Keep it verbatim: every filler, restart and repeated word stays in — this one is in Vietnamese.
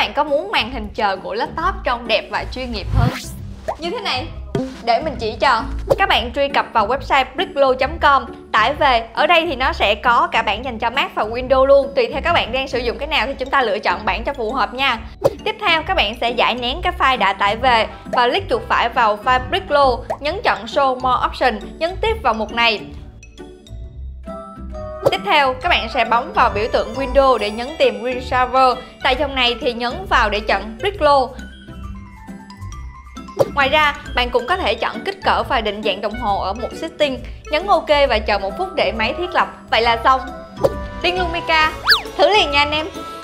bạn có muốn màn hình chờ của laptop trông đẹp và chuyên nghiệp hơn như thế này, để mình chỉ cho. Các bạn truy cập vào website bricklow chấm com, tải về. Ở đây thì nó sẽ có cả bản dành cho Mac và Windows luôn. Tùy theo các bạn đang sử dụng cái nào thì chúng ta lựa chọn bản cho phù hợp nha. Tiếp theo các bạn sẽ giải nén cái file đã tải về và click chuột phải vào file Bricklow, nhấn chọn Show More Option, nhấn tiếp vào mục này. Tiếp theo các bạn sẽ bấm vào biểu tượng Windows để nhấn tìm Win Server. Tại trong này thì nhấn vào để chọn Bricklow. Ngoài ra, bạn cũng có thể chọn kích cỡ và định dạng đồng hồ ở mục Setting, nhấn OK và chờ một phút để máy thiết lập. Vậy là xong. Tiên Lumika, thử liền nha anh em.